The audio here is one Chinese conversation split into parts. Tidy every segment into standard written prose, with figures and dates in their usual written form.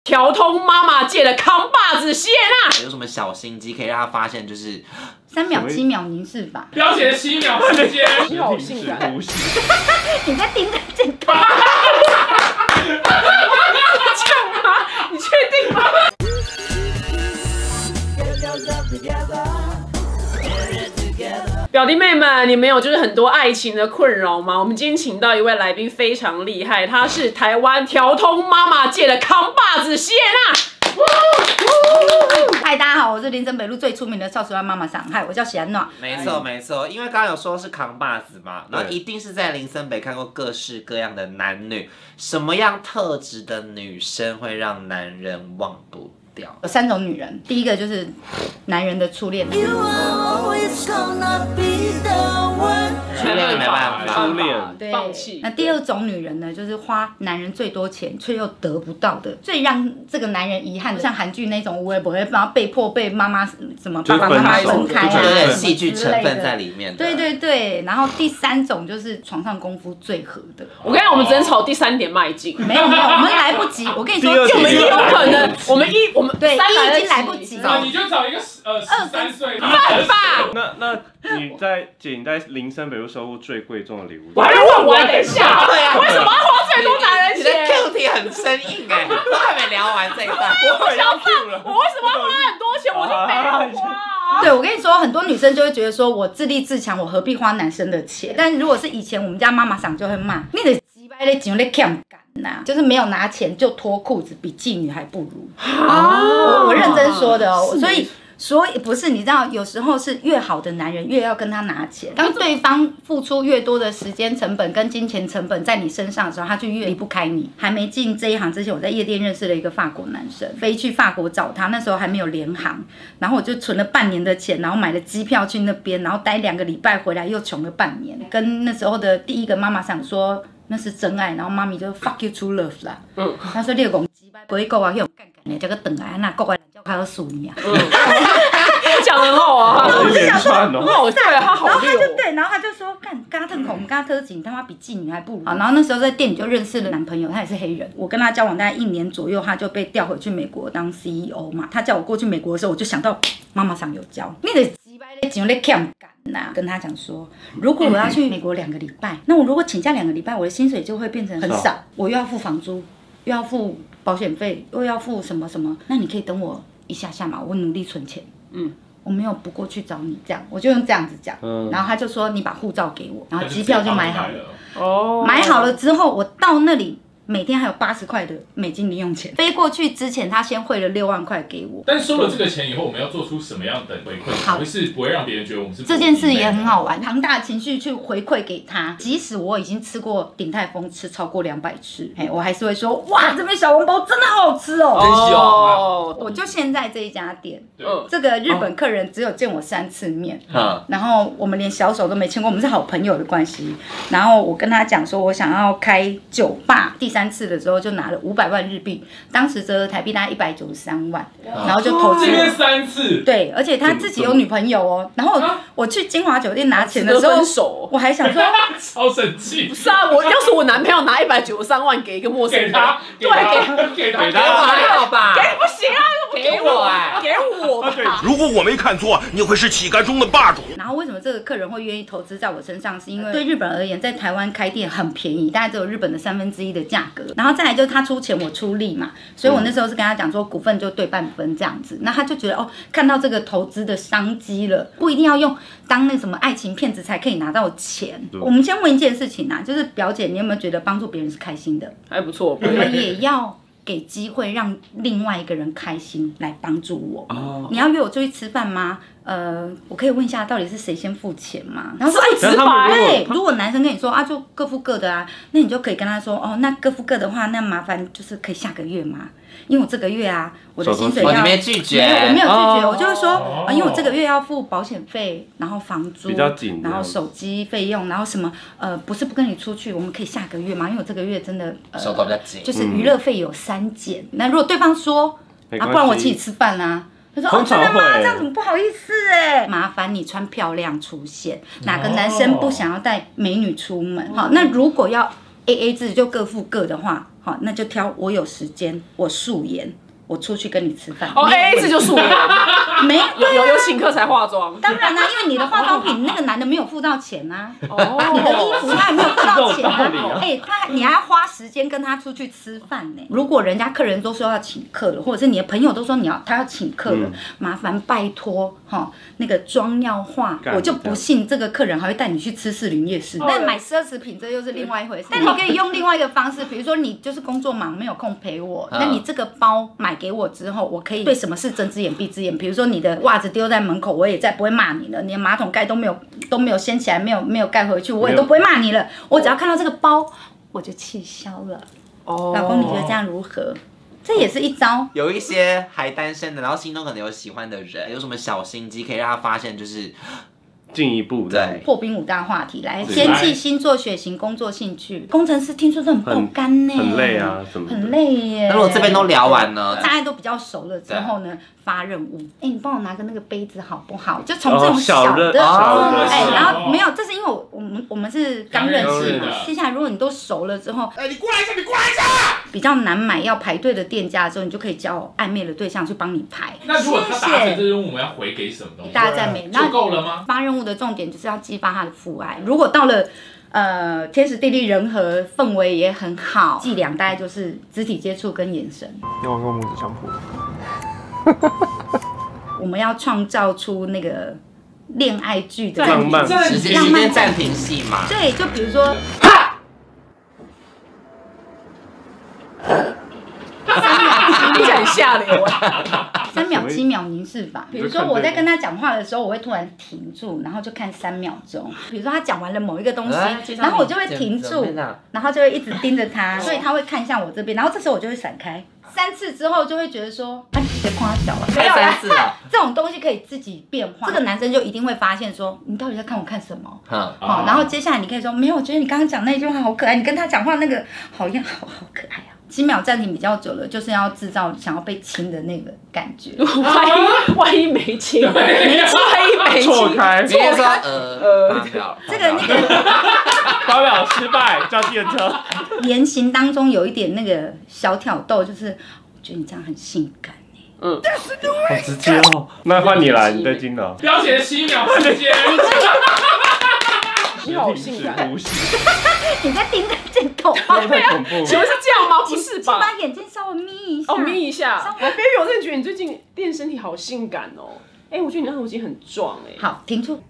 调通妈妈界的扛把子谢娜。 有什么小心机可以让他发现？就是 3秒、7秒凝视法， 标写7秒时间， 你好性感。 你在盯着这个。 这样吗？你确定吗？表弟妹们，你们有就是很多爱情的困扰吗？我们今天请到一位来宾非常厉害，他是台湾调通妈妈界的扛把子谢娜。 嗨，大家好，我是林森北路最出名的少时湾妈妈桑。嗨，我叫喜安娜。 没错没错，因为刚刚有说是扛把子嘛，然后一定是在林森北看过各式各样的男女，什么样特质的女生会让男人忘不掉？ 有3种女人，第一个就是男人的初恋。 初恋没办法， 初恋对， 放弃。 那第2种女人呢，就是花男人最多钱却又得不到的，最让这个男人遗憾的，像韩剧那种无微不会，然后被迫被妈妈什么爸爸妈妈分开啊， 有点戏剧成分在里面的。 对对对，然后第3种就是床上功夫最合的。 我跟你讲，我们只能朝第3点迈进。 没有，我们来不及。我跟你说， 我们也有可能，我们对 3 已经来不及了。 你就找一个13岁的。 办法。 那你在林森北路收入最贵重的礼物？ 我还没问完，等一下。 对啊， 为什么要花最多男人你的钱？ Q T 很生硬哎，都还没聊完这一段。 我想问，我为什么要花很多钱？我就没有花啊。 对，我跟你说，很多女生就会觉得说，我自立自强，我何必花男生的钱？但如果是以前我们家妈妈桑就会骂，你的鸡掰咧钱咧欠干呐，就是没有拿钱就脱裤子，比妓女还不如。我认真说的哦，所以不是，你知道，有时候是越好的男人越要跟他拿钱。当对方付出越多的时间成本跟金钱成本在你身上的时候，他就越离不开你。还没进这一行之前，我在夜店认识了一个法国男生，飞去法国找他，那时候还没有联航，然后我就存了半年的钱，然后买了机票去那边，然后待2个礼拜回来，又穷了半年。跟那时候的第一个妈妈想说那是真爱，然后妈咪就 fuck you true love 啦。他说你有讲鸡掰，不会讲啊，去干干的，叫个等来那国外人叫他要输你啊。 讲得很好啊， 一连串哦， 好对，他好溜。 然后他就说干，跟他特恐，跟他特警，他妈比妓女还不如。好，然后那时候在店里就认识了男朋友，他也是黑人。我跟他交往大概1年左右，他就被调回去美国当 CEO 嘛。他叫我过去美国的时候，我就想到妈妈桑有教，你的鸡掰咧钱咧欠干呐。跟他讲说，如果我要去美国2个礼拜，那我如果请假2个礼拜，我的薪水就会变成很少，我又要付房租，又要付保险费，又要付什么什么。那你可以等我一下下嘛，我努力存钱。我没有不过去找你，这样我就用这样子讲，然后他就说你把护照给我，然后机票就买好了。哦，买好了之后，我到那里每天还有80块的美金零用钱。飞过去之前，他先汇了6万块给我。 但收了这个钱以后，我们要做出什么样的回馈？好，是不会让别人觉得我们是这件事也很好玩，庞大情绪去回馈给他。即使我已经吃过鼎泰丰，吃超过200次，我还是会说哇，这边小笼包真的好好吃哦。 真香啊！ 我就现在这一家店，这个日本客人只有见我3次面，然后我们连小手都没牵过，我们是好朋友的关系。然后我跟他讲说，我想要开酒吧，第3次的时候就拿了500万日币，当时折合台币大概193万，然后就投资。 这边3次。 对，而且他自己有女朋友哦。然后我去金华酒店拿钱的时候，我还想说， 超生气。 不是啊，要是我男朋友拿193万给一个陌生人， 给他还好吧？ 给不行啊， 给我哎， 给我吧。 如果我没看错，你会是乞丐中的霸主。 然后为什么这个客人会愿意投资在我身上？是因为对日本而言，在台湾开店很便宜，大概只有日本的1/3的价格。然后再来就是他出钱，我出力嘛，所以我那时候是跟他讲说，股份就对半分这样子。那他就觉得哦，看到这个投资的商机了，不一定要用当那什么爱情骗子才可以拿到钱。我们先问一件事情啊，就是表姐，你有没有觉得帮助别人是开心的？ 还不错， 我们也要给机会让另外一个人开心来帮助我。你要约我出去吃饭吗？我可以问一下，到底是谁先付钱吗？然后说， 直白。 对，如果男生跟你说啊，就各付各的啊，那你就可以跟他说，哦，那各付各的话，那麻烦就是可以下个月吗？因为我这个月啊，我的薪水要， 你没拒绝， 我没有拒绝，我就会说，因为我这个月要付保险费，然后房租， 比较紧， 然后手机费用，然后什么，不是不跟你出去，我们可以下个月吗？因为我这个月真的手头比较紧， 就是娱乐费有删减。那如果对方说啊，不然我请你吃饭啊。他说：“哦，真的吗？这样子不好意思哎，麻烦你穿漂亮出现。哪个男生不想要带美女出门？好，那如果要AA 制就各付各的话， 好，那就挑我有时间，我素颜，我出去跟你吃饭。 哦 ，AA 制就素颜， 没有请客才化妆。 当然啦、因为你的化妆品那个男的没有付到钱啊， 哦， 你的衣服他也没有付到钱这种道理啊你还要花时间跟他出去吃饭呢。如果人家客人都说要请客了，或者是你的朋友都说他要请客了，麻烦拜托那个妆要化，我就不信这个客人还会带你去吃士林夜市。但买奢侈品这又是另外一回事。但你可以用另外一个方式，比如说你就是工作忙没有空陪我，那你这个包买给我之后，我可以对什么事睁只眼闭只眼。比如说你的袜子丢在门口，我也再不会骂你了；你的马桶盖都没有掀起来，没有盖回去，我也都不会骂你了。我只要看到这个包，我就气消了。 哦， 老公，你觉得这样如何？这也是一招。 有一些还单身的，然后心中可能有喜欢的人，有什么小心机可以让他发现，就是进一步的对破冰5大话题来，天气、星座、血型、工作、兴趣。工程师听说都很爆肝呢， 很累啊，什么的很累耶。 那如果这边都聊完呢？ 大家都比较熟了之后呢，发任务。你帮我拿个那个杯子好不好？就从这种小的，然后没有，这是因为我们是刚认识嘛。接下来如果你都熟了之后， 你过来一下，你过来一下。 比较难买要排队的店家的时候，你就可以叫暧昧的对象去帮你排。 那如果他达成这任务，我们要回给什么东西？ 大家赞美， 就够了吗？ 发任务的重点就是要激发他的父爱。如果到了天时地利人和，氛围也很好，伎俩大概就是肢体接触跟眼神。 要用拇指相扑。 我们要创造出那个恋爱剧的浪漫时间暂停戏嘛。 对，就比如说。 听起来很下流 3秒7秒凝视法，比如说我在跟他讲话的时候，我会突然停住，然后就看3秒钟。比如说他讲完了某一个东西，然后我就会停住，然后就会一直盯着他，所以他会看向我这边，然后这时候我就会闪开。3次之后就会觉得说，你别夸小了， 没有3次了。 这种东西可以自己变化，这个男生就一定会发现说，你到底在看我看什么？好，然后接下来你可以说，没有，我觉得你刚刚讲那句话好可爱，你跟他讲话那个好可爱啊。7秒暂停比较久了，就是要制造想要被亲的那个感觉。 万一没亲， 错开， 直接说这个那个发表失败，叫计程车。 言行当中有一点那个小挑逗，就是我觉得你这样很性感。 好直接哦。那换你来，你对金了。 标写7秒时间。 你好性感。 你在盯着镜头吗？ 太恐怖。 请问是这样吗？不是吧？ 请把眼睛稍微眯一下。 眯一下。baby， 我真的觉得你最近练身体好性感哦。我觉得你那头肌很壮好，停住。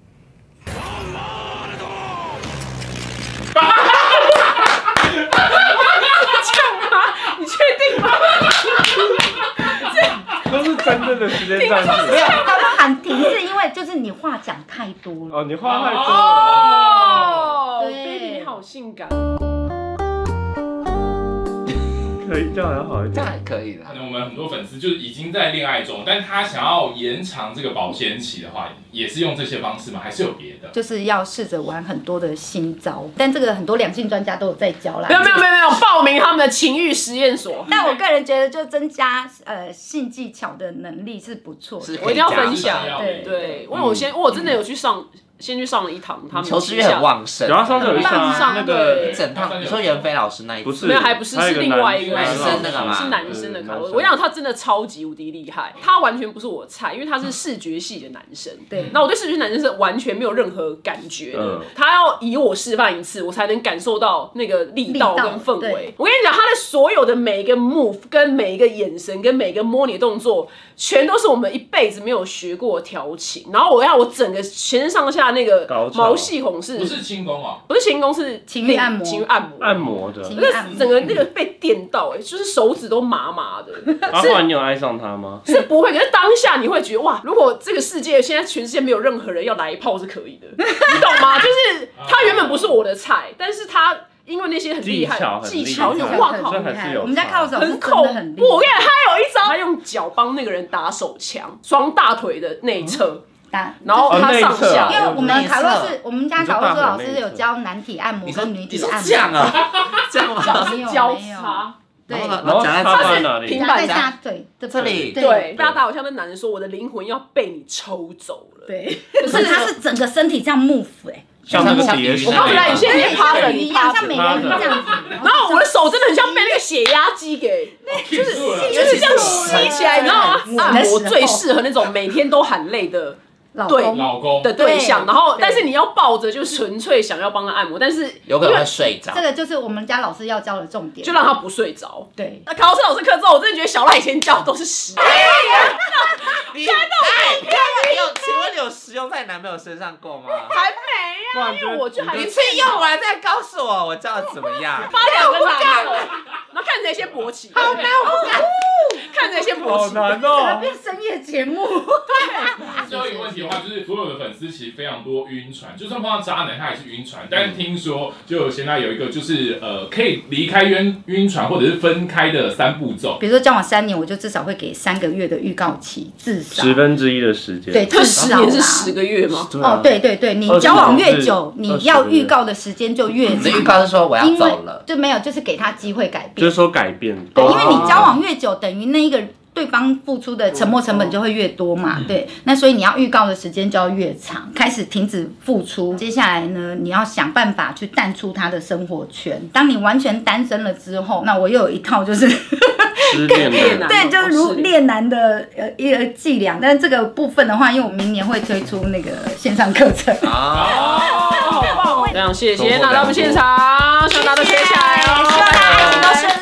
这样吗？你确定吗？ 都是真正的时间暂停。 没有，他们喊停是因为就是你话讲太多了。 你话太多了。 对 ，baby 你好性感。 可以，这样还好一点。 这样还可以的。 可能我们很多粉丝就是已经在恋爱中，但他想要延长这个保鲜期的话，也是用这些方式吗？还是有别的？ 就是要试着玩很多的新招，但这个很多两性专家都有在教啦。 没有，报名他们的情欲实验所。 但我个人觉得，就增加性技巧的能力是不错的。 我一定要分享。 对， 因为我真的有去上。先去上了一堂，他们求知欲很旺盛。 然后上次有一堂那个一整堂，你说袁飞老师那一次， 没有，还不是，是另外一个男生那个嘛， 是男生的课。我跟你讲，他真的超级无敌厉害，他完全不是我菜，因为他是视觉系的男生。 对， 那我对视觉男生是完全没有任何感觉的。他要以我示范一次，我才能感受到那个力道跟氛围。我跟你讲，他的所有的每一个 move、跟每一个眼神、跟每一个摸你的动作，全都是我们一辈子没有学过调情。然后我整个全身上下那个毛细孔是不是轻功啊？ 不是轻功，是情欲按摩， 按摩的。 整个那个被电到，就是手指都麻麻的。 后来你有爱上他吗？ 是不会，可是当下你会觉得哇，如果这个世界现在全世界没有任何人要来一炮是可以的，你懂吗？就是他原本不是我的菜，但是他因为那些很厉害技巧，哇靠， 我们家靠手很恐怖。我跟你讲，他有一招，他用脚帮那个人打手枪，双大腿的内侧。然后他上下， 因为我们家卡洛斯老师有教男体按摩跟女体按摩。 这样啊？这样吗？ 交叉。 对， 然后夹在哪里？ 平板下腿这里。 对，大家打我像那男人说，我的灵魂要被你抽走了。 对，可是他是整个身体这样 move 像那个蝶式。 我告诉你，你现在趴着，你趴着， 像美人鱼这样子。 然后我的手真的很像被那个血压机给，就是这样吸起来，你知道吗？按摩最适合那种每天都喊累的。 老公的对象，然后但是你要抱着，就纯粹想要帮他按摩，但是有可能会睡着。 这个就是我们家老师要教的重点， 就让他不睡着。 对， 那考试老师课之后，我真的觉得小赖以前教都是屎。 你现在都请问你有使用在男朋友身上过吗？ 还没啊，因为我就还你去用完再告诉我，我教的怎么样？ 发两个男的，然后看谁先勃起。好难，我敢。看谁先勃起。 好难怎么哦。 变深夜节目？ 最后一个问题的话，就是所有的粉丝其实非常多晕船，就算碰到渣男，他也是晕船。但是听说，就现在有一个就是可以离开晕船或者是分开的3步骤。 比如说交往3年，我就至少会给3个月的预告期，至少 1/10的时间。 对，至少 10年是10个月吗？ 哦，对对对，你交往越久，你要预告的时间就越长。 你的预告是说我要走了， 就没有，就是给他机会改变。 就是说改变。 对，因为你交往越久，等于那一个对方付出的沉没成本就会越多嘛。对，那所以你要预告的时间就要越长，开始停止付出。接下来呢，你要想办法去淡出他的生活圈。当你完全单身了之后，那我又有一套就是失恋的。 对，就是如恋男的一个伎俩。但是这个部分的话，因为我明年会推出那个线上课程。 好棒！非常谢谢大家到我们现场，希望大家都学起来哦，拜拜。